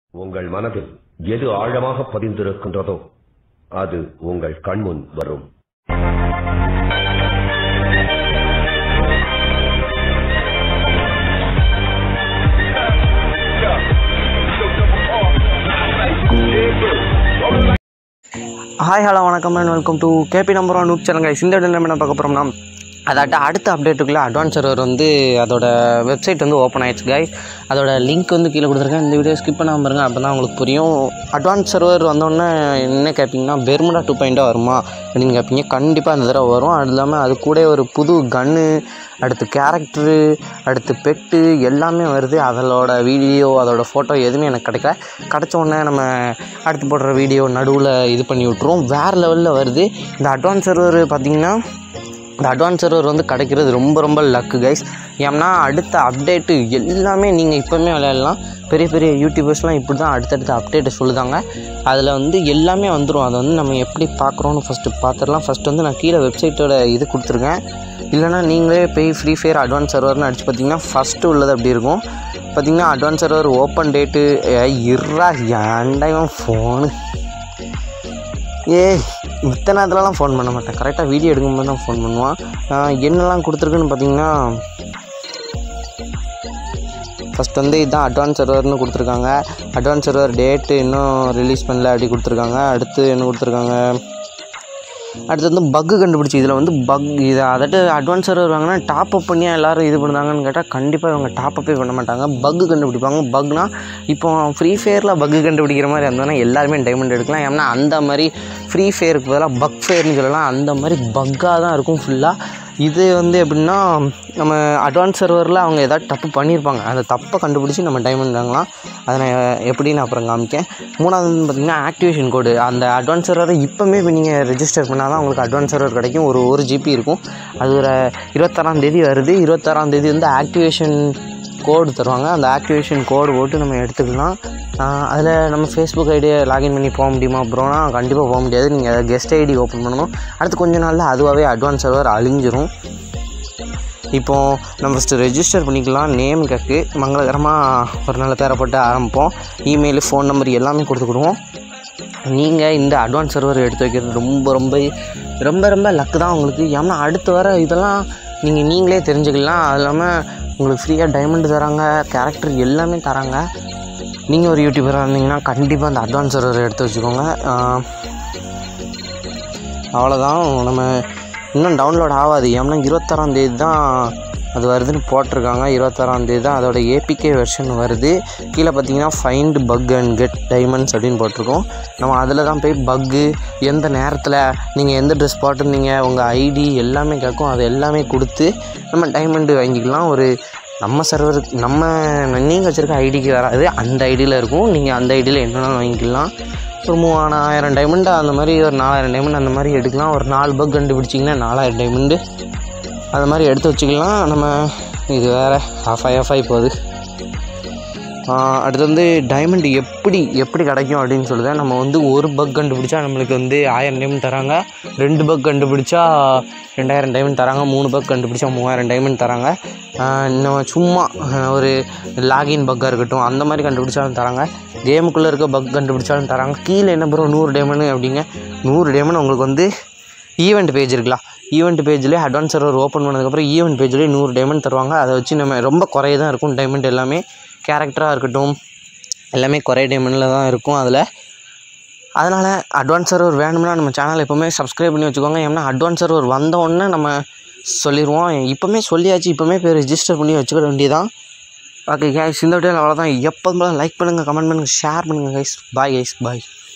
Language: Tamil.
உங்கள் மனதில் எது ஆழமாக பதிந்திருக்கின்றதோ அது உங்கள் கண்முன் வரும். ஹாய் ஹலோ வணக்கம் and welcome to KB number 1 NOOB channel guys. இந்த வீடியோவில் என்ன பார்க்க போகிறோம்னா அதாட்ட அடுத்த அப்டேட்டுக்குள்ளே அட்வான்ஸ் சர்வர் வந்து அதோட வெப்சைட் வந்து ஓப்பன் ஆயிடுச்சு கைஸ். அதோட லிங்க் வந்து கீழே கொடுத்துருக்கேன். இந்த வீடியோ ஸ்கிப் பண்ணாமல் பாருங்கள், அப்போ தான் உங்களுக்கு புரியும். அட்வான்ஸ் சர்வர் வந்தோடனே என்ன கேட்பீங்கன்னா 𝙏𝙝𝙖 2.0 வருமா அப்படின்னு கேட்பீங்க. கண்டிப்பாக அந்த தடவை வரும். அது இல்லாமல் அது கூட ஒரு புது கன்னு, அடுத்து கேரக்டரு, அடுத்து பெட்டு எல்லாமே வருது. அதோட வீடியோ அதோட ஃபோட்டோ எதுவுமே எனக்கு கிடச்ச உடனே நம்ம அடுத்து போடுற வீடியோ நடுவில் இது பண்ணி விட்ருவோம். வேறு லெவலில் வருது இந்த அட்வான்ஸ் சர்வர். பார்த்திங்கன்னா இந்த அட்வான்ஸ் சர்வர் வந்து கிடைக்கிறது ரொம்ப லக்கு கைஸ். ஏன்னா அடுத்த அப்டேட்டு எல்லாமே நீங்கள் இப்போவுமே விளையாடலாம். பெரிய பெரிய யூடியூபர்ஸ்லாம் இப்படி தான் அடுத்தடுத்த அப்டேட்டை சொல்லுதாங்க. அதில் வந்து எல்லாமே வந்துடும். அதை வந்து நம்ம எப்படி பார்க்குறோன்னு ஃபஸ்ட்டு பார்த்துடலாம். ஃபஸ்ட்டு வந்து நான் கீழே வெப்சைட்டோட இது கொடுத்துருக்கேன். இல்லைனா நீங்களே போய் ஃப்ரீ ஃபயர் அட்வான்ஸ் சர்வர்னு அடிச்சு பார்த்தீங்கன்னா ஃபஸ்ட்டு உள்ளது அப்படி இருக்கும். பார்த்திங்கன்னா அட்வான்ஸ் சர்வர் ஓப்பன் டேட்டு ஏன்டா இவன் ஃபோனு மித்த நேரத்துலலாம் ஃபோன் பண்ண மாட்டேன். கரெக்டாக வீடியோ எடுக்கும்போது தான் ஃபோன் பண்ணுவான். என்னெல்லாம் கொடுத்துருக்குன்னு பார்த்தீங்கன்னா ஃபஸ்ட் வந்து இதுதான் அட்வான்ஸ் சர்வர்னு கொடுத்துருக்காங்க. அட்வான்ஸ் சர்வர் டேட்டு இன்னும் ரிலீஸ் பண்ணல அப்படி கொடுத்துருக்காங்க. அடுத்து என்ன கொடுத்துருக்காங்க, அடுத்து வந்து பக்கு கண்டுபிடிச்சி. இதில் வந்து இதை அதாட்டு அட்வான்ஸ் சர்வர் வாங்கினா டாப் அப் பண்ணியா எல்லோரும் இது பண்ணுறாங்கன்னு கேட்டால் கண்டிப்பாக இவங்க டாப் அப்பே பண்ண மாட்டாங்க. பக்கு கண்டுபிடிப்பாங்க. பக்னா இப்போ ஃப்ரீ ஃபயரில் பக்கு கண்டுபிடிக்கிற மாதிரி இருந்தோன்னா எல்லாருமே டைமண்ட் எடுக்கலாம். ஏன்னா அந்த மாதிரி ஃப்ரீ ஃபயருக்கு பதிலாக பக் ஃபயர்னு சொல்லலாம். அந்த மாதிரி பக்காக தான் இருக்கும் ஃபுல்லாக. இது வந்து எப்படின்னா நம்ம அட்வான்ஸ் சர்வரில் அவங்க ஏதாவது தப்பு பண்ணியிருப்பாங்க. அந்த தப்பை கண்டுபிடிச்சி நம்ம டைமண்ட் வாங்கலாம். அதை நான் எப்படின்னு அப்புறம் காமிக்கேன். மூணாவது வந்து பார்த்திங்கன்னா ஆக்டிவேஷன் கோடு. அந்த அட்வான்ஸ் சர்வரை இப்போமே இப்போ நீங்கள் ரெஜிஸ்டர் பண்ணால் தான் உங்களுக்கு அட்வான்ஸ் சர்வர் கிடைக்கும். ஒரு 1 GB இருக்கும். அது ஒரு 26ஆம் தேதி வருது. 26ஆம் தேதி வந்து ஆக்டிவேஷன் கோடு தருவாங்க. அந்த ஆக்டிவேஷன் கோடு போட்டு நம்ம எடுத்துக்கலாம். அதில் நம்ம ஃபேஸ்புக் ஐடியை லாகின் பண்ணி போக முடியுமா ப்ரோனா? கண்டிப்பாக போக முடியாது. நீங்கள் கெஸ்ட் ஐடி ஓப்பன் பண்ணணும். அடுத்து கொஞ்ச நாளில் அதுவாகவே அட்வான்ஸ் சர்வர் அழிஞ்சிரும். இப்போது நம்ம ஃபஸ்ட்டு ரெஜிஸ்டர் பண்ணிக்கலாம். நேம் கேட்கு மங்களகரமாக ஒரு நல்ல பேரை போட்டு ஆரம்பிப்போம். இமெயில், ஃபோன் நம்பர் எல்லாமே கொடுத்துக்கிடுவோம். நீங்கள் இந்த அட்வான்ஸ் சர்வர் எடுத்து வைக்கிறது ரொம்ப லக்கு தான் உங்களுக்கு. ஏன்னா அடுத்து வர இதெல்லாம் நீங்களே தெரிஞ்சுக்கலாம். அது இல்லாமல் உங்களுக்கு ஃப்ரீயாக டைமண்ட் தராங்க, கேரக்டர் எல்லாமே தராங்க. நீங்கள் ஒரு யூடியூபராக இருந்தீங்கன்னா கண்டிப்பாக அந்த அட்வான்ஸ் சர்வர் எடுத்து வச்சுக்கோங்க. அவ்வளோதான். நம்ம இன்னும் டவுன்லோட் ஆகாது. ஏன்னா 26ஆம் தேதி தான் அது வருதுன்னு போட்டிருக்காங்க. 26ஆம் தேதி தான் அதோட ஏபிகே வெர்ஷன் வருது. கீழே பார்த்தீங்கன்னா find bug and get diamonds அப்படின்னு போட்டிருக்கோம். நம்ம அதில் தான் போய் பக்கு எந்த நேரத்தில் நீங்கள் எந்த ட்ரெஸ் போட்டிருந்தீங்க, உங்கள் ஐடி எல்லாமே கேட்கும். அது எல்லாமே கொடுத்து நம்ம டைமண்டு வாங்கிக்கலாம். ஒரு நம்ம சர்வருக்கு நீங்கள் வச்சுருக்க ஐடிக்கு வராது, அந்த ஐடியில் இருக்கும். நீங்கள் அந்த ஐடியில் என்னென்னாலும் வாங்கிக்கலாம். ஒரு 3000 டைமண்டு அந்த மாதிரி, ஒரு 4000 டைமண்ட் அந்த மாதிரி எடுக்கலாம். ஒரு 4 பக் கண்டுபிடிச்சிங்கன்னா 4000 டைமண்டு அந்த மாதிரி எடுத்து வச்சுக்கலாம். நம்ம இது வேறு ஆஃப் ஆகி போகுது. அடுத்து வந்து டைமண்ட் எப்படி கிடைக்கும் அப்படின்னு சொல்லுது. நம்ம வந்து ஒரு பக் கண்டுபிடிச்சா நம்மளுக்கு வந்து 1000 டைமண்ட் தராங்க. 2 பக் கண்டுபிடிச்சா 2000 டைமண்ட் தராங்க. 3 பக் கண்டுபிடிச்சா 3000 டைமண்ட் தராங்க. நம்ம சும்மா ஒரு லாகின் பக்காக இருக்கட்டும் அந்த மாதிரி கண்டுபிடிச்சாலும் தராங்க. கேமுக்குள்ளே இருக்க பக் கண்டுபிடிச்சாலும் தராங்க. கீழே என்ன ப்ரோ 100 டைமண்ட் அப்படிங்க. 100 டைமண்ட் உங்களுக்கு வந்து ஈவெண்ட் பேஜ் இருக்கலாம். ஈவெண்ட் பேஜ்லேயே அட்வான்ஸ் சர்வர் ஓப்பன் பண்ணதுக்கப்புறம் ஈவெண்ட் பேஜ்லேயே 100 டைமண்ட் தருவாங்க. அதை வச்சு நம்ம ரொம்ப குறைய தான் இருக்கும் டைமண்ட் எல்லாமே. கேரக்டராக இருக்கட்டும் எல்லாமே குறைய டைமண்டில் தான் இருக்கும் அதில். அதனால் அட்வான்ஸ் சர்வர் வேணும்னா நம்ம சேனல் எப்போவுமே சப்ஸ்கிரைப் பண்ணி வச்சுக்கோங்க. ஏன்னா அட்வான்ஸ் சர்வர் வந்தோடனே நம்ம சொல்லிடுவோம். இப்போவுமே சொல்லியாச்சு. இப்போவுமே போய் ரெஜிஸ்டர் பண்ணி வச்சுக்க வேண்டியதான். ஓகே கைஸ், இந்த வீடியோவில் அவ்வளோதான். எப்போதும் லைக் பண்ணுங்கள், கமெண்ட் பண்ணுங்கள், ஷேர் பண்ணுங்கள் கைஸ். பாய் கைஸ், பாய்.